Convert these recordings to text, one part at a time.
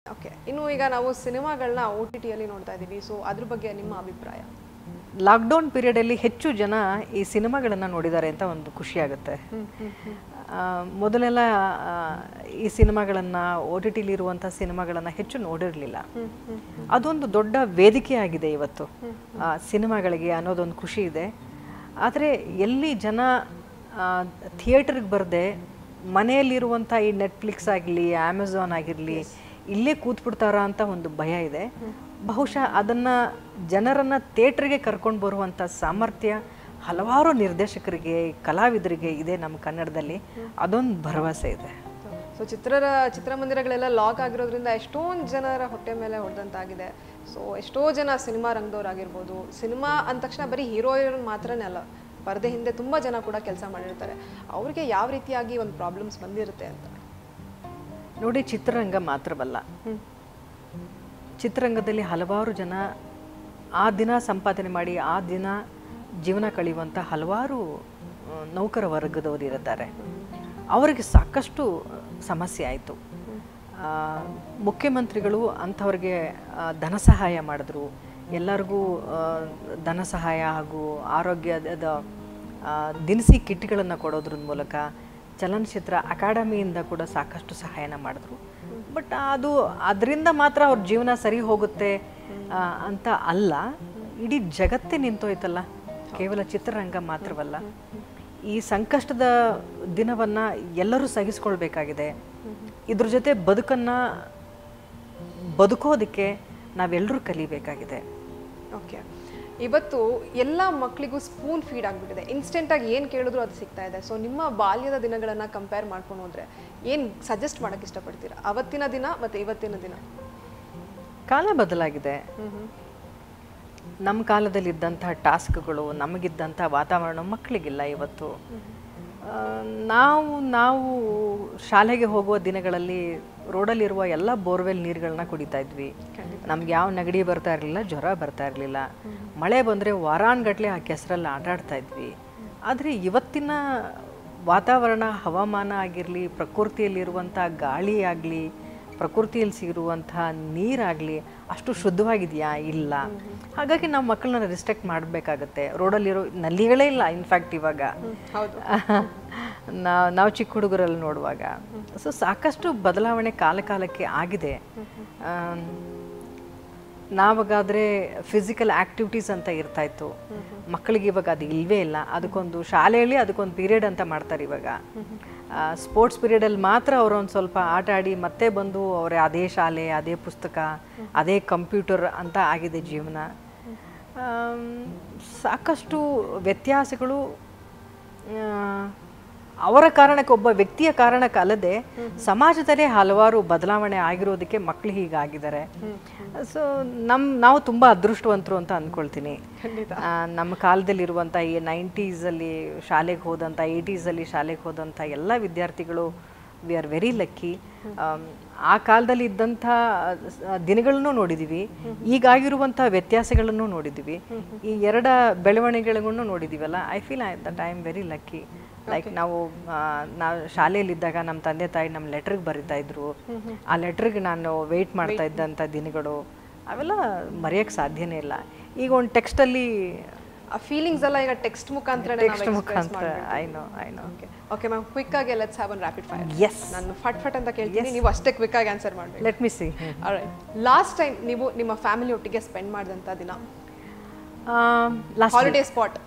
Okay, ಇನ್ನು ಈಗ ನಾವು ಸಿನಿಮಾಗಳನ್ನ OTT-ಯಲ್ಲಿ ನೋಡ್ತಾ ಇದ್ದೀವಿ. ಸೊ ಅದ್ರ ಬಗ್ಗೆ ನಿಮ್ಮ ಅಭಿಪ್ರಾಯ? ಲಾಕ್ಡೌನ್ ಪೀರಿಯಡಲ್ಲಿ ಹೆಚ್ಚು ಜನ ಈ ಸಿನಿಮಾಗಳನ್ನು ನೋಡಿದ್ದಾರೆ ಅಂತ ಒಂದು ಖುಷಿ ಆಗುತ್ತೆ. ಮೊದಲೆಲ್ಲ ಈ ಸಿನಿಮಾಗಳನ್ನು OTT-ಲಿರುವಂಥ ಸಿನಿಮಾಗಳನ್ನು ಹೆಚ್ಚು ನೋಡಿರಲಿಲ್ಲ. ಅದೊಂದು ದೊಡ್ಡ ವೇದಿಕೆ ಆಗಿದೆ ಇವತ್ತು ಸಿನಿಮಾಗಳಿಗೆ ಅನ್ನೋದೊಂದು ಖುಷಿ ಇದೆ. ಆದರೆ ಎಲ್ಲಿ ಜನ ಥಿಯೇಟರ್ಗೆ ಬರದೆ ಮನೆಯಲ್ಲಿರುವಂಥ ಈ ನೆಟ್ಫ್ಲಿಕ್ಸ್ ಆಗಲಿ ಅಮೆಝಾನ್ ಆಗಿರಲಿ ಇಲ್ಲೇ ಕೂತ್ಬಿಡ್ತಾರ ಅಂತ ಒಂದು ಭಯ ಇದೆ. ಬಹುಶಃ ಅದನ್ನು ಜನರನ್ನು ಥಿಯೇಟ್ರಿಗೆ ಕರ್ಕೊಂಡು ಬರುವಂಥ ಸಾಮರ್ಥ್ಯ ಹಲವಾರು ನಿರ್ದೇಶಕರಿಗೆ ಕಲಾವಿದರಿಗೆ ಇದೆ ನಮ್ಮ ಕನ್ನಡದಲ್ಲಿ. ಅದೊಂದು ಭರವಸೆ ಇದೆ. ಸೊ ಚಿತ್ರಮಂದಿರಗಳೆಲ್ಲ ಲಾಕ್ ಆಗಿರೋದ್ರಿಂದ ಎಷ್ಟೊಂದು ಜನರ ಹೊಟ್ಟೆ ಮೇಲೆ ಹೊಡೆದಂತಾಗಿದೆ. ಸೊ ಎಷ್ಟೋ ಜನ ಸಿನಿಮಾ ರಂಗದವರಾಗಿರ್ಬೋದು, ಸಿನಿಮಾ ಅಂದ ತಕ್ಷಣ ಬರೀ ಹೀರೋಯಿನ್ ಮಾತ್ರನೇ ಅಲ್ಲ, ಪರದೆ ಹಿಂದೆ ತುಂಬ ಜನ ಕೂಡ ಕೆಲಸ ಮಾಡಿರ್ತಾರೆ. ಅವ್ರಿಗೆ ಯಾವ ರೀತಿಯಾಗಿ ಒಂದು ಪ್ರಾಬ್ಲಮ್ಸ್ ಬಂದಿರುತ್ತೆ ಅಂತ ನೋಡಿ. ಚಿತ್ರರಂಗ ಮಾತ್ರವಲ್ಲ, ಚಿತ್ರರಂಗದಲ್ಲಿ ಹಲವಾರು ಜನ ಆ ದಿನ ಸಂಪಾದನೆ ಮಾಡಿ ಆ ದಿನ ಜೀವನ ಕಳೆಯುವಂಥ ಹಲವಾರು ನೌಕರ ವರ್ಗದವರು ಇರುತ್ತಾರೆ. ಅವರಿಗೆ ಸಾಕಷ್ಟು ಸಮಸ್ಯೆ ಆಯಿತು. ಮುಖ್ಯಮಂತ್ರಿಗಳು ಅಂಥವ್ರಿಗೆ ಧನ ಸಹಾಯ ಮಾಡಿದ್ರು. ಎಲ್ಲರಿಗೂ ಧನ ಸಹಾಯ ಹಾಗೂ ಆರೋಗ್ಯದ ದಿನಸಿ ಕಿಟ್ಗಳನ್ನು ಕೊಡೋದ್ರ ಮೂಲಕ ಚಲನಚಿತ್ರ ಅಕಾಡೆಮಿಯಿಂದ ಕೂಡ ಸಾಕಷ್ಟು ಸಹಾಯನ ಮಾಡಿದ್ರು. ಬಟ್ ಅದರಿಂದ ಮಾತ್ರ ಅವ್ರ ಜೀವನ ಸರಿ ಹೋಗುತ್ತೆ ಅಂತ ಅಲ್ಲ, ಇಡೀ ಜಗತ್ತೇ ನಿಂತೋಯ್ತಲ್ಲ, ಕೇವಲ ಚಿತ್ರರಂಗ ಮಾತ್ರವಲ್ಲ. ಈ ಸಂಕಷ್ಟದ ದಿನವನ್ನು ಎಲ್ಲರೂ ಸಹಿಸ್ಕೊಳ್ಬೇಕಾಗಿದೆ. ಇದ್ರ ಜೊತೆ ಬದುಕೋದಕ್ಕೆ ನಾವೆಲ್ಲರೂ ಕಲಿಬೇಕಾಗಿದೆ. ಓಕೆ, ಇವತ್ತು ಎಲ್ಲ ಮಕ್ಕಳಿಗೂ ಸ್ಪೂನ್ ಫೀಡ್ ಆಗಿಬಿಟ್ಟಿದೆ. ಇನ್ಸ್ಟೆಂಟಾಗಿ ಏನು ಕೇಳಿದ್ರು ಅದು ಸಿಗ್ತಾ ಇದೆ. ಸೊ ನಿಮ್ಮ ಬಾಲ್ಯದ ದಿನಗಳನ್ನು ಕಂಪೇರ್ ಮಾಡ್ಕೊಂಡು ಹೋದರೆ ಏನು ಸಜೆಸ್ಟ್ ಮಾಡೋಕ್ಕೆ ಇಷ್ಟಪಡ್ತೀರಾ? ಅವತ್ತಿನ ದಿನ ಮತ್ತು ಇವತ್ತಿನ ದಿನ ಕಾಲ ಬದಲಾಗಿದೆ. ನಮ್ಮ ಕಾಲದಲ್ಲಿದ್ದಂಥ ಟಾಸ್ಕ್ಗಳು, ನಮಗಿದ್ದಂಥ ವಾತಾವರಣ ಮಕ್ಕಳಿಗಿಲ್ಲ ಇವತ್ತು. ನಾವು ಶಾಲೆಗೆ ಹೋಗುವ ದಿನಗಳಲ್ಲಿ ರೋಡಲ್ಲಿರುವ ಎಲ್ಲ ಬೋರ್ವೆಲ್ ನೀರುಗಳನ್ನ ಕುಡಿತಾ ಇದ್ವಿ. ನಮ್ಗೆ ಯಾವ ನೆಗಡಿ ಬರ್ತಾ ಇರಲಿಲ್ಲ, ಜ್ವರ ಬರ್ತಾ ಇರಲಿಲ್ಲ. ಮಳೆ ಬಂದರೆ ವಾರಾನ್ಗಟ್ಲೆ ಆ ಕೆಸರಲ್ಲಿ ಆಟಾಡ್ತಾ ಇದ್ವಿ. ಆದರೆ ಇವತ್ತಿನ ವಾತಾವರಣ, ಹವಾಮಾನ ಆಗಿರಲಿ, ಪ್ರಕೃತಿಯಲ್ಲಿರುವಂಥ ಗಾಳಿ ಆಗಲಿ, ಪ್ರಕೃತಿಯಲ್ಲಿ ಸಿಗಿರುವಂಥ ನೀರಾಗಲಿ ಅಷ್ಟು ಶುದ್ಧವಾಗಿದೆಯಾ? ಇಲ್ಲ. ಹಾಗಾಗಿ ನಾವು ಮಕ್ಕಳನ್ನ ರಿಸ್ಟ್ರಿಕ್ಟ್ ಮಾಡಬೇಕಾಗತ್ತೆ. ರೋಡಲ್ಲಿರೋ ನಲ್ಲಿಗಳೇ ಇಲ್ಲ ಇನ್ಫ್ಯಾಕ್ಟ್ ಇವಾಗ ನಾವು ಚಿಕ್ಕ ಹುಡುಗರಲ್ಲಿ ನೋಡುವಾಗ. ಸೊ ಸಾಕಷ್ಟು ಬದಲಾವಣೆ ಕಾಲಕ್ಕೆ ಆಗಿದೆ. ನಾವಾಗಾದರೆ ಫಿಸಿಕಲ್ ಆ್ಯಕ್ಟಿವಿಟೀಸ್ ಅಂತ ಇರ್ತಾಯಿತ್ತು. ಮಕ್ಕಳಿಗೆ ಇವಾಗ ಅದು ಇಲ್ಲವೇ ಇಲ್ಲ. ಅದಕ್ಕೊಂದು ಶಾಲೆಯಲ್ಲಿ ಅದಕ್ಕೊಂದು ಪೀರಿಯಡ್ ಅಂತ ಮಾಡ್ತಾರೆ ಇವಾಗ. ಸ್ಪೋರ್ಟ್ಸ್ ಪೀರಿಯಡಲ್ಲಿ ಮಾತ್ರ ಅವರೊಂದು ಸ್ವಲ್ಪ ಆಟ ಆಡಿ ಮತ್ತೆ ಬಂದು ಅವರೇ ಅದೇ ಶಾಲೆ, ಅದೇ ಪುಸ್ತಕ, ಅದೇ ಕಂಪ್ಯೂಟರ್ ಅಂತ ಆಗಿದೆ ಜೀವನ. ಸಾಕಷ್ಟು ವ್ಯತ್ಯಾಸಗಳು ಅವರ ಕಾರಣಕ್ಕೆ, ಒಬ್ಬ ವ್ಯಕ್ತಿಯ ಕಾರಣಕ್ಕೆ ಅಲ್ಲದೆ ಸಮಾಜದಲ್ಲೇ ಹಲವಾರು ಬದಲಾವಣೆ ಆಗಿರೋದಕ್ಕೆ ಮಕ್ಕಳು ಹೀಗಾಗಿದ್ದಾರೆ. ಸೊ ನಾವು ತುಂಬ ಅದೃಷ್ಟವಂತರು ಅಂತ ಅಂದ್ಕೊಳ್ತೀನಿ. ನಮ್ಮ ಕಾಲದಲ್ಲಿರುವಂಥ ಈ 90s ಶಾಲೆಗೆ ಹೋದಂಥ, 80s ಶಾಲೆಗೆ ಹೋದಂಥ ಎಲ್ಲ ವಿದ್ಯಾರ್ಥಿಗಳು ವಿ ಆರ್ ವೆರಿ ಲಕ್ಕಿ. ಆ ಕಾಲದಲ್ಲಿ ಇದ್ದಂಥ ದಿನಗಳನ್ನು ನೋಡಿದ್ದೀವಿ, ಈಗಾಗಿರುವಂಥ ವ್ಯತ್ಯಾಸಗಳನ್ನು ನೋಡಿದ್ದೀವಿ, ಈ ಎರಡ ಬೆಳವಣಿಗೆಗಳನ್ನು ನೋಡಿದ್ದೀವಲ್ಲ. I feel that I am very lucky. Like ನಾವು ಶಾಲೆಯಲ್ಲಿದ್ದಾಗ ನಮ್ಮ ತಂದೆ ತಾಯಿ ನಮ್ಮ ಲೆಟ್ರಿಗೆ ಬರಿತಾ ಇದ್ರು. ಆ ಲೆಟ್ರಿಗೆ ನಾನು ವೆಯ್ಟ್ ಮಾಡ್ತಾ ಇದ್ದಂಥ ದಿನಗಳು ಅವೆಲ್ಲ ಮರೆಯೋಕ್ಕೆ ಸಾಧ್ಯನೇ ಇಲ್ಲ. ಈಗ ಒಂದು ಟೆಕ್ಸ್ಟಲ್ಲಿ ಆ ಫೀಲಿಂಗ್ಸ್ ಎಲ್ಲ ಈಗ ಟೆಕ್ಸ್ಟ್ ಮುಖಾಂತರ I know. Okay ma'am, quick ಆಗಿ let's have one rapid fire. Yes, ನಾನು ಫಟ್ ಅಂತ ಕೇಳ್ತೀನಿ, ನೀವು ಅಷ್ಟೇ ಕ್ವಿಕ್ ಆಗಿ ಆನ್ಸರ್ ಮಾಡಬೇಕು. Let me see. Alright, last time ನೀವು ನಿಮ್ಮ ಫ್ಯಾಮಿಲಿ ಒಟ್ಟಿಗೆ ಸ್ಪೆಂಡ್ ಮಾಡಿದಂಥ ದಿನ? ಹಾಲಿಡೇ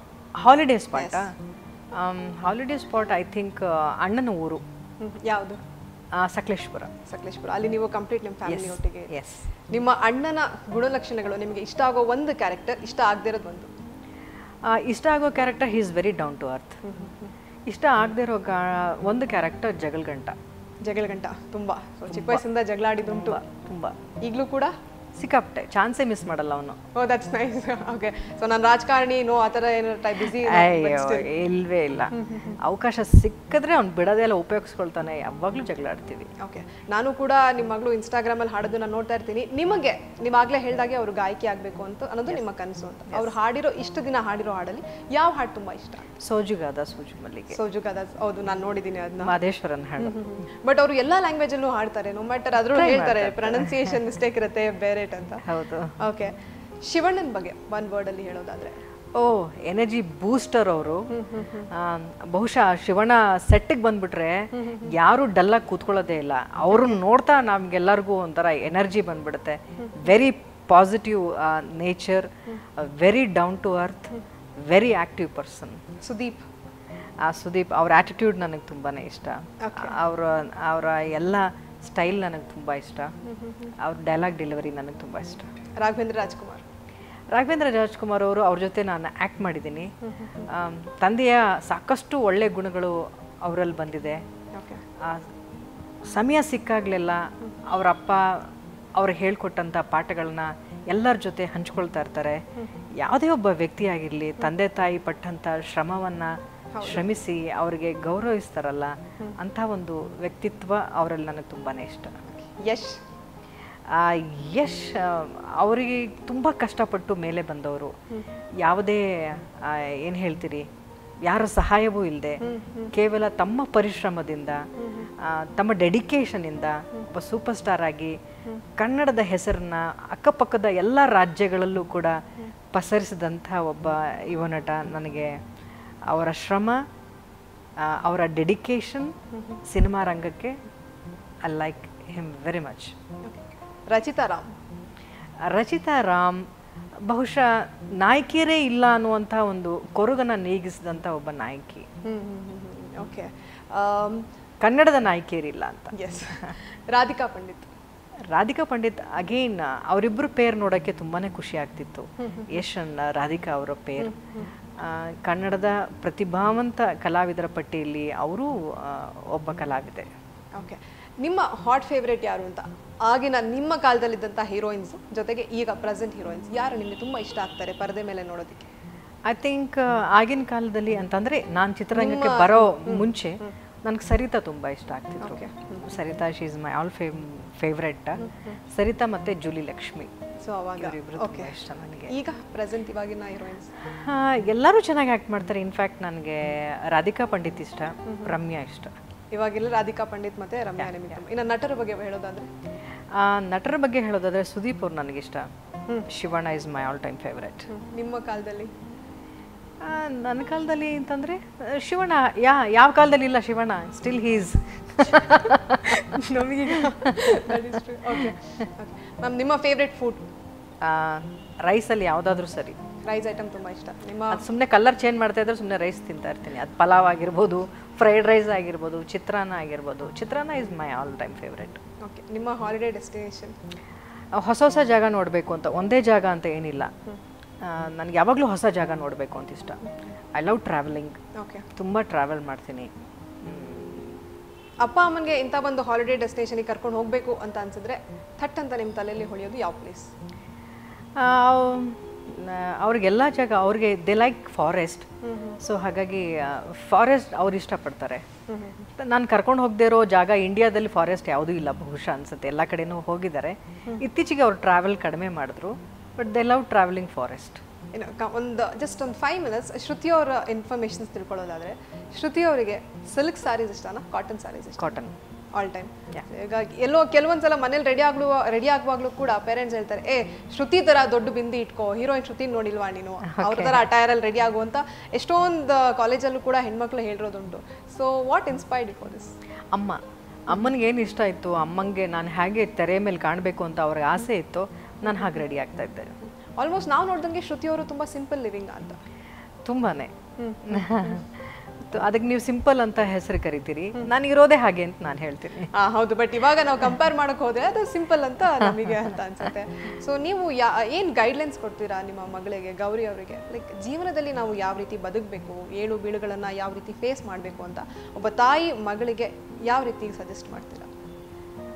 ಸ್ಪಾಟ್ ಐ ಥಿಂಕ್ ಅಣ್ಣನ ಊರು. ಯಾವುದು? ಸಕಲೇಶ್ಪುರ. ಅಲ್ಲಿ ನೀವು ಕಂಪ್ಲೀಟ್ ನಿಮ್ಮ ಫ್ಯಾಮಿಲಿ ಒಟ್ಟಿಗೆ. ಎಸ್. ನಿಮ್ಮ ಅಣ್ಣನ ಗುಣಲಕ್ಷಣಗಳು, ನಿಮಗೆ ಇಷ್ಟ ಆಗೋ ಒಂದು ಕ್ಯಾರೆಕ್ಟರ್, ಇಷ್ಟ ಆಗದೇ ಇರೋದು ಒಂದು? ಇಷ್ಟ ಆಗೋ character he is very down to earth. ಇಷ್ಟ ಆಗದೆ ಇರೋ ಒಂದು ಕ್ಯಾರೆಕ್ಟರ್ ಜಗಳಗಂಟ. ತುಂಬ ಚಿಕ್ಕ ವಯಸ್ಸಿಂದ ಜಗಳ ಆಡಿದುಂಟು? ತುಂಬ. ಈಗಲೂ ಕೂಡ ಸಿಕ್ಕಾಪಟ್ಟೆ ಚಾನ್ಸೇ ಮಿಸ್ ಮಾಡಲ್ಲ ಅವನು. Oh that's nice. Okay, so ನಾನು ರಾಜಕಾರಣಿ ನೋ ಆ ಥರ ಏನೋ ಟೈಪ್ ಬಿಸಿ ಇಲ್ವೇ ಇಲ್ಲ. ಅವಕಾಶ ಸಿಕ್ಕಿದ್ರೆ ಅವ್ನು ಬಿಡೋದೇ ಎಲ್ಲ ಉಪಯೋಗಿಸ್ಕೊಳ್ತಾನೆ. ಯಾವಾಗಲೂ ಜಗಳ ಆಡ್ತೀವಿ. ಓಕೆ, ನಾನು ಕೂಡ ನಿಮ್ಮ ಮಗಳು ಇನ್ಸ್ಟಾಗ್ರಾಮಲ್ಲಿ ಹಾಡೋದನ್ನ ನೋಡ್ತಾ ಇರ್ತೀನಿ. ನಿಮಗೆ ನೀವಾಗಲೇ ಹೇಳ್ದಾಗೆ ಅವರು ಗಾಯಕಿ ಆಗಬೇಕು ಅಂತ ಅನ್ನೋದು ನಿಮ್ಮ ಕನಸು ಅಂತ. ಅವ್ರು ಹಾಡಿರೋ ಇಷ್ಟು ದಿನ ಹಾಡಿರೋ ಹಾಡಲ್ಲಿ ಯಾವ ಹಾಡು ತುಂಬ ಇಷ್ಟ? ಸೋಜುಗಾದ ಸೋಜು ಮಲ್ಲಿಗೆ. ಸೋಜುಗಾದ, ಹೌದು ನಾನು ನೋಡಿದ್ದೀನಿ ಅದನ್ನ. ಮಾದೇಶ್ವರನ್ ಹಾಡು. ಬಟ್ ಅವರು ಎಲ್ಲ ಲ್ಯಾಂಗ್ವೇಜಲ್ಲೂ ಹಾಡ್ತಾರೆ, ನೋ ಮ್ಯಾಟರ್ ಅದ್ರಲ್ಲೂ ಹೇಳ್ತಾರೆ ಪ್ರೊನೌನ್ಸಿಯೇಷನ್ ಮಿಸ್ಟೇಕ್ ಇರುತ್ತೆ ಬೇರೆ ಅಂತ. ಹೌದು. ಓಕೆ, ಶಿವಣ್ಣನ ಬಗ್ಗೆ ಒನ್ ವರ್ಡ್ ಅಲ್ಲಿ ಹೇಳೋದಾದ್ರೆ? ಓ, ಎನರ್ಜಿ ಬೂಸ್ಟರ್ ಅವರು. ಬಹುಶಃ ಶಿವಣ್ಣ ಸೆಟ್ಟಿಗೆ ಬಂದ್ಬಿಟ್ರೆ ಯಾರು ಡಲ್ಲಾಗಿ ಕೂತ್ಕೊಳ್ಳೋದೇ ಇಲ್ಲ. ಅವ್ರನ್ನ ನೋಡ್ತಾ ನಮ್ಗೆಲ್ಲರಿಗೂ ಒಂಥರ ಎನರ್ಜಿ ಬಂದ್ಬಿಡುತ್ತೆ. Very positive nature, very down to earth, very active person. Sudeep ಅವ್ರ ಆಟಿಟ್ಯೂಡ್ ನನಗೆ ತುಂಬಾ ಇಷ್ಟ. ಅವರ ಎಲ್ಲ ಸ್ಟೈಲ್ ನನಗೆ ತುಂಬ ಇಷ್ಟ. ಅವ್ರ ಡೈಲಾಗ್ ಡೆಲಿವರಿ ನನಗೆ ತುಂಬ ಇಷ್ಟ. ರಾಘವೇಂದ್ರ ರಾಜ್ಕುಮಾರ್ ಅವರು, ಅವ್ರ ಜೊತೆ ನಾನು ಆ್ಯಕ್ಟ್ ಮಾಡಿದ್ದೀನಿ. ತಂದೆಯ ಸಾಕಷ್ಟು ಒಳ್ಳೆ ಗುಣಗಳು ಅವರಲ್ಲಿ ಬಂದಿದೆ. ಸಮಯ ಸಿಕ್ಕಾಗಲೆಲ್ಲ ಅವರಪ್ಪ ಅವ್ರು ಹೇಳ್ಕೊಟ್ಟಂಥ ಪಾಠಗಳನ್ನ ಎಲ್ಲರ ಜೊತೆ ಹಂಚ್ಕೊಳ್ತಾ ಇರ್ತಾರೆ. ಯಾವುದೇ ಒಬ್ಬ ವ್ಯಕ್ತಿ ಆಗಿರಲಿ, ತಂದೆ ತಾಯಿ ಪಟ್ಟಂಥ ಶ್ರಮವನ್ನು ಶ್ರಮಿಸಿ ಅವರಿಗೆ ಗೌರವಿಸ್ತಾರಲ್ಲ, ಅಂಥ ಒಂದು ವ್ಯಕ್ತಿತ್ವ ಅವರಲ್ಲಿ ನನಗೆ ತುಂಬಾ ಇಷ್ಟ. ಯಶ್ ಅವರಿಗೆ ತುಂಬ ಕಷ್ಟಪಟ್ಟು ಮೇಲೆ ಬಂದವರು. ಯಾವುದೇ ಏನು ಹೇಳ್ತೀರಿ, ಯಾರ ಸಹಾಯವೂ ಇಲ್ಲದೆ ಕೇವಲ ತಮ್ಮ ಪರಿಶ್ರಮದಿಂದ, ತಮ್ಮ ಡೆಡಿಕೇಶನಿಂದ ಒಬ್ಬ ಸೂಪರ್ ಸ್ಟಾರ್ ಆಗಿ ಕನ್ನಡದ ಹೆಸರನ್ನ ಅಕ್ಕಪಕ್ಕದ ಎಲ್ಲ ರಾಜ್ಯಗಳಲ್ಲೂ ಕೂಡ ಪಸರಿಸಿದಂಥ ಒಬ್ಬ ಯುವ ನಟ. ನನಗೆ ಅವರ ಶ್ರಮ, ಅವರ ಡೆಡಿಕೇಶನ್ ಸಿನಿಮಾ ರಂಗಕ್ಕೆ, I like him very much. Rachita Ram ಬಹುಶಃ ನಾಯಕಿಯರೇ ಇಲ್ಲ ಅನ್ನುವಂಥ ಒಂದು ಕೊರಗನ್ನ ನೀಗಿಸಿದಂಥ ಒಬ್ಬ ನಾಯಕಿ. ಕನ್ನಡದ ನಾಯಕಿಯರಿಲ್ಲ ಅಂತ. ರಾಧಿಕಾ ಪಂಡಿತ್ ಅಗೇನ್ ಅವರಿಬ್ಬರು ಪೇರ್ ನೋಡೋಕ್ಕೆ ತುಂಬಾ ಖುಷಿ ಆಗ್ತಿತ್ತು. ಯಶ್ ಅಂಡ್ ರಾಧಿಕಾ ಅವರ ಪೇರ್. ಕನ್ನಡದ ಪ್ರತಿಭಾವಂತ ಕಲಾವಿದರ ಪಟ್ಟಿಯಲ್ಲಿ ಅವರು ಒಬ್ಬ ಕಲಾವಿದೆ. ಓಕೆ, ನಿಮ್ಮ ಹಾಟ್ ಫೇವ್ರೇಟ್ ಯಾರು ಅಂತ? ಆಗಿನ ನಿಮ್ಮ ಕಾಲದಲ್ಲಿದ್ದಂಥ ಹೀರೋಯಿನ್ಸ್ ಜೊತೆಗೆ ಈಗ ಪ್ರೆಸೆಂಟ್ ಹೀರೋಯಿನ್ಸ್ ಯಾರು ನಿಮಗೆ ತುಂಬ ಇಷ್ಟ ಆಗ್ತಾರೆ ಪರದೆ ಮೇಲೆ ನೋಡೋದಕ್ಕೆ? ಐ ಥಿಂಕ್ ಆಗಿನ ಕಾಲದಲ್ಲಿ ಅಂತಂದರೆ, ನಾನು ಚಿತ್ರರಂಗಕ್ಕೆ ಬರೋ ಮುಂಚೆ ನನಗೆ ಸರಿತಾ ತುಂಬ ಇಷ್ಟ ಆಗ್ತಿದ್ರು. Saritha, she is my all favourite. Saritha ಮತ್ತು ಜೂಲಿ ಲಕ್ಷ್ಮಿ. ಸೊ ಅವಾಗ ಇಷ್ಟ ನನಗೆ. ಈಗ ಪ್ರೆಸೆಂಟ್ ಇವಾಗಿನ ಹೀರೋಯಿನ್ಸ್ ಎಲ್ಲರೂ ಚೆನ್ನಾಗಿ ಆ್ಯಕ್ಟ್ ಮಾಡ್ತಾರೆ. ಇನ್ಫ್ಯಾಕ್ಟ್ ನನಗೆ ರಾಧಿಕಾ ಪಂಡಿತ್ ಇಷ್ಟ, ರಮ್ಯಾ ಇಷ್ಟ. ಇವಾಗೆಲ್ಲ ರಾಧಿಕಾ ಪಂಡಿತ್ ಮತ್ತು ರಮ್ಯಾ ನಿಮಿತ್ತ. ಇನ್ನು ನಟರ ಬಗ್ಗೆ ಹೇಳೋದಾದ್ರೆ? ನಟರ ಬಗ್ಗೆ ಹೇಳೋದಾದ್ರೆ ಸುದೀಪ್ ಅವ್ರು ನನಗಿಷ್ಟ. Shivanna is my all time favourite. ನಿಮ್ಮ ಕಾಲದಲ್ಲಿ? ನನ್ನ ಕಾಲದಲ್ಲಿ ಅಂತಂದರೆ ಶಿವಣ್ಣ. ಯಾವ ಕಾಲದಲ್ಲಿ ಇಲ್ಲ ಶಿವಣ್ಣ, ಸ್ಟಿಲ್ ಹೀಸ್. ಮ್ಯಾಮ್, ನಿಮ್ಮ ಫೇವ್ರೆಟ್ ಫುಡ್? ರೈಸಲ್ಲಿ ಯಾವುದಾದ್ರೂ ಸರಿ. ರೈಸ್ ಐಟಮ್ ತುಂಬ ಇಷ್ಟ. ನಿಮ್ಮ ಸುಮ್ಮನೆ ಕಲರ್ ಚೇಂಜ್ ಮಾಡ್ತಾ ಇದ್ರೆ ಸುಮ್ಮನೆ ರೈಸ್ ತಿಂತಾ ಇರ್ತೀನಿ. ಅದು ಪಲಾವ್ ಆಗಿರ್ಬೋದು, ಫ್ರೈಡ್ ರೈಸ್ ಆಗಿರ್ಬೋದು, ಚಿತ್ರಾನ್ನ ಆಗಿರ್ಬೋದು. Chitranna is my all time favourite. Okay, ನಿಮ್ಮ ಹಾಲಿಡೇ ಡೆಸ್ಟಿನೇಷನ್? ಹೊಸ ಹೊಸ ಜಾಗ ನೋಡಬೇಕು ಅಂತ, ಒಂದೇ ಜಾಗ ಅಂತ ಏನಿಲ್ಲ. ನನಗೆ ಯಾವಾಗಲೂ ಹೊಸ ಜಾಗ ನೋಡಬೇಕು ಅಂತ ಇಷ್ಟ. I love travelling. ಓಕೆ, ತುಂಬ ಟ್ರಾವೆಲ್ ಮಾಡ್ತೀನಿ. ಅಪ್ಪ ಅಮ್ಮನಿಗೆ ಇಂಥ ಒಂದು ಹಾಲಿಡೇ ಡೆಸ್ಟಿನೇಷನಿಗೆ ಕರ್ಕೊಂಡು ಹೋಗಬೇಕು ಅಂತ ಅನ್ಸಿದ್ರೆ ಥಟ್ ಅಂತ ನಿಮ್ಮ ತಲೆಯಲ್ಲಿ ಹೊಳೆಯೋದು ಯಾವ ಪ್ಲೇಸ್? ಅವ್ರಿಗೆಲ್ಲ ಜಾಗ, ಅವ್ರಿಗೆ ದೇ ಲೈಕ್ ಫಾರೆಸ್ಟ್. ಸೊ ಹಾಗಾಗಿ ಫಾರೆಸ್ಟ್ ಅವ್ರು ಇಷ್ಟಪಡ್ತಾರೆ. ನಾನು ಕರ್ಕೊಂಡು ಹೋಗದೇ ಇರೋ ಜಾಗ ಇಂಡಿಯಾದಲ್ಲಿ ಫಾರೆಸ್ಟ್ ಯಾವುದೂ ಇಲ್ಲ ಬಹುಶಃ ಅನ್ಸುತ್ತೆ. ಎಲ್ಲ ಕಡೆನೂ ಹೋಗಿದ್ದಾರೆ. ಇತ್ತೀಚೆಗೆ ಅವ್ರು ಟ್ರಾವೆಲ್ ಕಡಿಮೆ ಮಾಡಿದ್ರು. But they love travelling forest. Just ಒಂದು 5 minutes ಶ್ರುತಿ ಅವರ ಇನ್ಫಾರ್ಮೇಷನ್ಸ್ ತಿಳ್ಕೊಳ್ಳೋದಾದ್ರೆ, ಶ್ರುತಿ ಅವರಿಗೆ ಸಿಲ್ಕ್ ಸ್ಯಾರೀಸ್ ಇಷ್ಟನಾ, ಕಾಟನ್ ಸ್ಯಾರೀಸ್ ಇಷ್ಟ? Cotton all time. ಹೀಗಾಗಿ ಕೆಲವೊಂದ್ಸಲ ಮನೇಲಿ ರೆಡಿ ಆಗುವಾಗಲೂ ಕೂಡ ಪೇರೆಂಟ್ಸ್ ಹೇಳ್ತಾರೆ, ಶ್ರುತಿ ತರ ದೊಡ್ಡ ಬಿಂದಿ ಇಟ್ಕೋ, ಹೀರೋಯಿನ್ ಶ್ರುತಿ ನೋಡಿಲ್ವಾ ನೀನು, ಅವ್ರ ತರ ಅಟೈರಲ್ಲಿ ರೆಡಿ ಆಗುವಂತ ಎಷ್ಟೊಂದು ಕಾಲೇಜಲ್ಲೂ ಕೂಡ ಹೆಣ್ಮಕ್ಳು ಹೇಳಿರೋದುಂಟು. So what inspired you for this? ಅಮ್ಮನಿಗೆ ಏನು ಇಷ್ಟ ಇತ್ತು, ಅಮ್ಮಂಗೆ ನಾನು ಹೇಗೆ ತೆರೆ ಮೇಲೆ ಕಾಣಬೇಕು ಅಂತ ಅವ್ರಿಗೆ ಆಸೆ ಇತ್ತು, ನಾನು ಹಾಗೆ ರೆಡಿ ಆಗ್ತಾ ಇದ್ದೆ. ಆಲ್ಮೋಸ್ಟ್ ನಾವು ನೋಡ್ದಂಗೆ ಶ್ರುತಿ ಅವರು ತುಂಬ ಸಿಂಪಲ್ ಲಿವಿಂಗ್ ಅಂತ. ತುಂಬಾನೇ. ಅದಕ್ಕೆ ನೀವು ಸಿಂಪಲ್ ಅಂತ ಹೆಸರು ಕರಿತೀರಿ, ನಾನು ಇರೋದೇ ಹಾಗೆ ಅಂತ ನಾನು ಹೇಳ್ತೀನಿ. ಹೌದು, ಬಟ್ ಇವಾಗ ನಾವು ಕಂಪೇರ್ ಮಾಡಕ್ಕೆ ಹೋದ್ರೆ ಅದು ಸಿಂಪಲ್ ಅಂತ ನಮಗೆ ಅಂತ ಅನ್ಸುತ್ತೆ. ಸೊ ನೀವು ಏನು ಗೈಡ್ಲೈನ್ಸ್ ಕೊಡ್ತೀರಾ ನಿಮ್ಮ ಮಗಳಿಗೆ, ಗೌರಿ ಅವರಿಗೆ? ಲೈಕ್ ಜೀವನದಲ್ಲಿ ನಾವು ಯಾವ ರೀತಿ ಬದುಕಬೇಕು, ಏಳು ಬೀಳುಗಳನ್ನು ಯಾವ ರೀತಿ ಫೇಸ್ ಮಾಡಬೇಕು ಅಂತ ಒಬ್ಬ ತಾಯಿ ಮಗಳಿಗೆ ಯಾವ ರೀತಿ ಸಜೆಸ್ಟ್ ಮಾಡ್ತೀರಾ?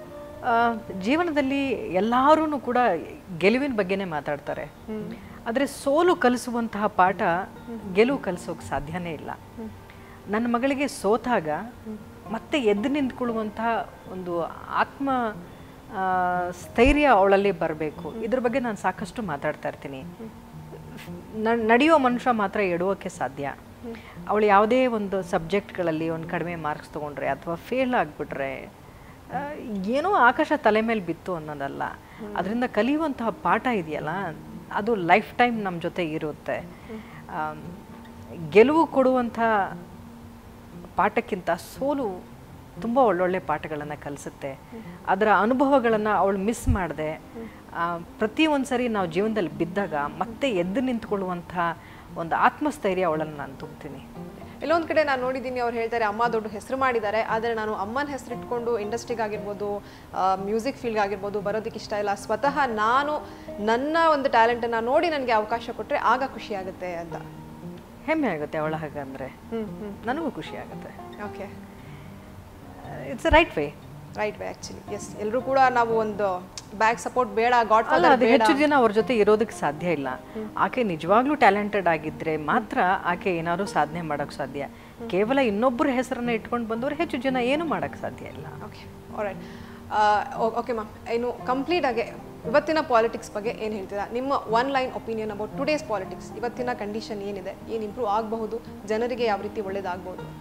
ಜೀವನದಲ್ಲಿ ಎಲ್ಲರೂ ಕೂಡ ಗೆಲುವಿನ ಬಗ್ಗೆನೇ ಮಾತಾಡ್ತಾರೆ, ಆದರೆ ಸೋಲು ಕಲಿಸುವಂತಹ ಪಾಠ ಗೆಲುವು ಕಲಿಸೋಕೆ ಸಾಧ್ಯನೇ ಇಲ್ಲ. ನನ್ನ ಮಗಳಿಗೆ ಸೋತಾಗ ಮತ್ತೆ ಎದ್ದು ನಿಂತ್ಕೊಳ್ಳುವಂತಹ ಒಂದು ಆತ್ಮ ಸ್ಥೈರ್ಯ ಅವಳಲ್ಲಿ ಬರಬೇಕು. ಇದ್ರ ಬಗ್ಗೆ ನಾನು ಸಾಕಷ್ಟು ಮಾತಾಡ್ತಾ ಇರ್ತೀನಿ. ನಡೆಯೋ ಮನುಷ್ಯ ಮಾತ್ರ ಎಡುವಕ್ಕೆ ಸಾಧ್ಯ. ಅವಳು ಯಾವುದೇ ಒಂದು ಸಬ್ಜೆಕ್ಟ್ಗಳಲ್ಲಿ ಒಂದು ಕಡಿಮೆ ಮಾರ್ಕ್ಸ್ ತೊಗೊಂಡ್ರೆ ಅಥವಾ ಫೇಲ್ ಆಗಿಬಿಟ್ರೆ ಏನೋ ಆಕಾಶ ತಲೆ ಮೇಲೆ ಬಿತ್ತು ಅನ್ನೋದಲ್ಲ, ಅದರಿಂದ ಕಲಿಯುವಂತಹ ಪಾಠ ಇದೆಯಲ್ಲ ಅದು ಲೈಫ್ ಟೈಮ್ ನಮ್ಮ ಜೊತೆ ಇರುತ್ತೆ. ಗೆಲುವು ಕೊಡುವಂಥ ಪಾಠಕ್ಕಿಂತ ಸೋಲು ತುಂಬ ಒಳ್ಳೊಳ್ಳೆ ಪಾಠಗಳನ್ನು ಕಲಿಸುತ್ತೆ. ಅದರ ಅನುಭವಗಳನ್ನು ಅವಳು ಮಿಸ್ ಮಾಡದೆ ಪ್ರತಿಯೊಂದು ಸರಿ ನಾವು ಜೀವನದಲ್ಲಿ ಬಿದ್ದಾಗ ಮತ್ತೆ ಎದ್ದು ನಿಂತ್ಕೊಳ್ಳುವಂಥ ಒಂದು ಆತ್ಮಸ್ಥೈರ್ಯ ಅವಳನ್ನು ನಾನು ತುಂಬ್ತೀನಿ. ಎಲ್ಲೊಂದು ಕಡೆ ನಾನು ನೋಡಿದ್ದೀನಿ, ಅವ್ರು ಹೇಳ್ತಾರೆ ಅಮ್ಮ ದೊಡ್ಡ ಹೆಸರು ಮಾಡಿದ್ದಾರೆ, ಆದರೆ ನಾನು ಅಮ್ಮನ ಹೆಸರು ಇಟ್ಕೊಂಡು ಇಂಡಸ್ಟ್ರಿಗಾಗಿರ್ಬೋದು, ಮ್ಯೂಸಿಕ್ ಫೀಲ್ಡ್ಗಾಗಿರ್ಬೋದು ಬರೋದಕ್ಕೆ ಇಷ್ಟ ಇಲ್ಲ. ಸ್ವತಃ ನಾನು ನನ್ನ ಒಂದು ಟ್ಯಾಲೆಂಟನ್ನು ನೋಡಿ ನನಗೆ ಅವಕಾಶ ಕೊಟ್ಟರೆ ಆಗ ಖುಷಿ ಆಗುತ್ತೆ ಅಂತ. ಹೆಮ್ಮೆ ಆಗುತ್ತೆ ಅವಳ ಹಾಗಂದರೆ, ನನಗೂ ಖುಷಿ ಆಗುತ್ತೆ. Okay, it's right way. Right way actually. Yes, ಎಲ್ಲರೂ ಕೂಡ ನಾವು ಒಂದು ಬ್ಯಾಕ್ ಸಪೋರ್ಟ್ ಬೇಡ, ಗಾಡ್ ಅಲ್ಲ, ಅದು ಹೆಚ್ಚು ದಿನ ಅವ್ರ ಜೊತೆ ಇರೋದಕ್ಕೆ ಸಾಧ್ಯ ಇಲ್ಲ. ಆಕೆ ನಿಜವಾಗ್ಲೂ ಟ್ಯಾಲೆಂಟೆಡ್ ಆಗಿದ್ರೆ ಮಾತ್ರ ಆಕೆ ಏನಾದ್ರು ಸಾಧನೆ ಮಾಡೋಕ್ಕೆ ಸಾಧ್ಯ. ಕೇವಲ ಇನ್ನೊಬ್ಬರ ಹೆಸರನ್ನ ಇಟ್ಕೊಂಡು ಬಂದವರು ಹೆಚ್ಚು ಜನ ಏನು ಮಾಡೋಕ್ಕೆ ಸಾಧ್ಯ ಇಲ್ಲ. Okay, alright. ಓಕೆ ಮ್ಯಾಮ್, ಇನ್ನು ಕಂಪ್ಲೀಟ್ ಆಗಿ ಇವತ್ತಿನ ಪಾಲಿಟಿಕ್ಸ್ ಬಗ್ಗೆ ಏನು ಹೇಳ್ತೀರಾ? ನಿಮ್ಮ one line opinion about today's politics. ಇವತ್ತಿನ ಕಂಡೀಷನ್ ಏನಿದೆ, ಏನು ಇಂಪ್ರೂವ್ ಆಗಬಹುದು, ಜನರಿಗೆ ಯಾವ ರೀತಿ ಒಳ್ಳೇದಾಗಬಹುದು ಅಂತ?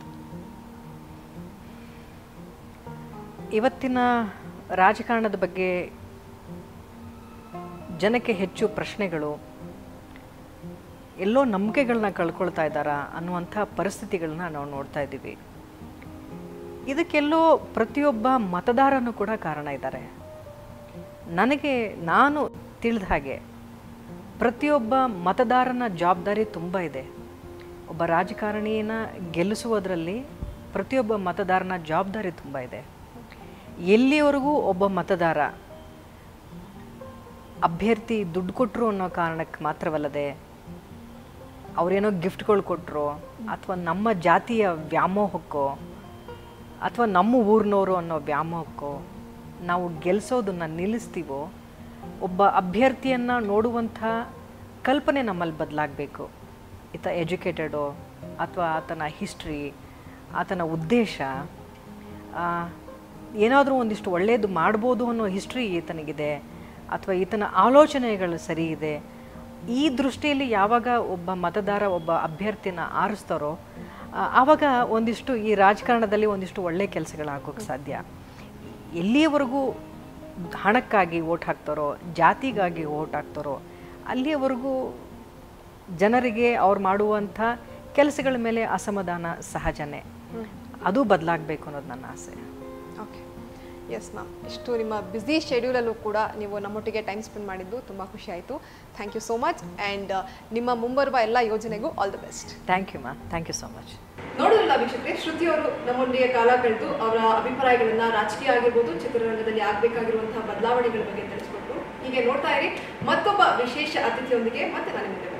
ಇವತ್ತಿನ ರಾಜಕಾರಣದ ಬಗ್ಗೆ ಜನಕ್ಕೆ ಹೆಚ್ಚು ಪ್ರಶ್ನೆಗಳು, ಎಲ್ಲೋ ನಂಬಿಕೆಗಳನ್ನ ಕಳ್ಕೊಳ್ತಾ ಇದ್ದಾರಾ ಅನ್ನುವಂಥ ಪರಿಸ್ಥಿತಿಗಳನ್ನ ನಾವು ನೋಡ್ತಾ ಇದ್ದೀವಿ. ಇದಕ್ಕೆಲ್ಲೋ ಪ್ರತಿಯೊಬ್ಬ ಮತದಾರನೂ ಕೂಡ ಕಾರಣ ಇದ್ದಾರೆ. ನಾನು ತಿಳಿದ ಹಾಗೆ ಪ್ರತಿಯೊಬ್ಬ ಮತದಾರನ ಜವಾಬ್ದಾರಿ ತುಂಬ ಇದೆ. ಒಬ್ಬ ರಾಜಕಾರಣಿಯನ್ನು ಗೆಲ್ಲಿಸುವುದರಲ್ಲಿ ಪ್ರತಿಯೊಬ್ಬ ಮತದಾರನ ಜವಾಬ್ದಾರಿ ತುಂಬ ಇದೆ. ಎಲ್ಲಿವರೆಗೂ ಒಬ್ಬ ಮತದಾರ ಅಭ್ಯರ್ಥಿ ದುಡ್ಡು ಕೊಟ್ಟರು ಅನ್ನೋ ಕಾರಣಕ್ಕೆ ಮಾತ್ರವಲ್ಲದೆ ಅವರೇನೋ ಗಿಫ್ಟ್ಗಳು ಕೊಟ್ಟರು ಅಥವಾ ನಮ್ಮ ಜಾತಿಯ ವ್ಯಾಮೋಹಕ್ಕೋ ಅಥವಾ ನಮ್ಮ ಊರಿನವರು ಅನ್ನೋ ವ್ಯಾಮೋಹಕ್ಕೋ ನಾವು ಗೆಲ್ಲಿಸೋದನ್ನು ನಿಲ್ಲಿಸ್ತೀವೋ, ಒಬ್ಬ ಅಭ್ಯರ್ಥಿಯನ್ನು ನೋಡುವಂಥ ಕಲ್ಪನೆ ನಮ್ಮಲ್ಲಿ ಬದಲಾಗಬೇಕು. ಈತ ಎಜುಕೇಟೆಡೋ ಅಥವಾ ಆತನ ಹಿಸ್ಟ್ರಿ, ಆತನ ಉದ್ದೇಶ, ಏನಾದರೂ ಒಂದಿಷ್ಟು ಒಳ್ಳೆಯದು ಮಾಡ್ಬೋದು ಅನ್ನೋ ಹಿಸ್ಟ್ರಿ ಈತನಿಗಿದೆ ಅಥವಾ ಈತನ ಆಲೋಚನೆಗಳು ಸರಿ ಇದೆ. ಈ ದೃಷ್ಟಿಯಲ್ಲಿ ಯಾವಾಗ ಒಬ್ಬ ಮತದಾರ ಒಬ್ಬ ಅಭ್ಯರ್ಥಿನ ಆರಿಸ್ತಾರೋ ಆವಾಗ ಒಂದಿಷ್ಟು ಈ ರಾಜಕಾರಣದಲ್ಲಿ ಒಂದಿಷ್ಟು ಒಳ್ಳೆಯ ಕೆಲಸಗಳಾಗೋಕ್ಕೆ ಸಾಧ್ಯ. ಎಲ್ಲಿಯವರೆಗೂ ಹಣಕ್ಕಾಗಿ ಓಟ್ ಹಾಕ್ತಾರೋ, ಜಾತಿಗಾಗಿ ಓಟ್ ಹಾಕ್ತಾರೋ ಅಲ್ಲಿಯವರೆಗೂ ಜನರಿಗೆ ಅವ್ರು ಮಾಡುವಂಥ ಕೆಲಸಗಳ ಮೇಲೆ ಅಸಮಾಧಾನ ಸಹಜನೇ. ಅದು ಬದಲಾಗಬೇಕು ಅನ್ನೋದು ನನ್ನ ಆಸೆ. ಓಕೆ, ಎಸ್ ಮ್ಯಾಮ್, ಇಷ್ಟು ನಿಮ್ಮ ಬ್ಯುಸಿ ಶೆಡ್ಯೂಲಲ್ಲೂ ಕೂಡ ನೀವು ನಮ್ಮೊಟ್ಟಿಗೆ ಟೈಮ್ ಸ್ಪೆಂಡ್ ಮಾಡಿದ್ದು ತುಂಬ ಖುಷಿ ಆಯಿತು. Thank you so much. And ನಿಮ್ಮ ಮುಂಬರುವ ಎಲ್ಲ ಯೋಜನೆಗೂ all the best. Thank you ma'am, thank you so much. ನೋಡಿರಲ್ಲ ವೀಕ್ಷಕರೇ, ಶ್ರುತಿ ಅವರು ನಮ್ಮೊಂದಿಗೆ ಕಾಲ ಕಳೆದು ಅವರ ಅಭಿಪ್ರಾಯಗಳನ್ನು ರಾಜಕೀಯ ಆಗಿರ್ಬೋದು, ಚಿತ್ರರಂಗದಲ್ಲಿ ಆಗಬೇಕಾಗಿರುವಂತಹ ಬದಲಾವಣೆಗಳ ಬಗ್ಗೆ ತಿಳಿಸ್ಕೊಟ್ರು. ಹೀಗೆ ನೋಡ್ತಾ ಇರಿ, ಮತ್ತೊಬ್ಬ ವಿಶೇಷ ಅತಿಥಿಯೊಂದಿಗೆ ಮತ್ತೆ ನಾನು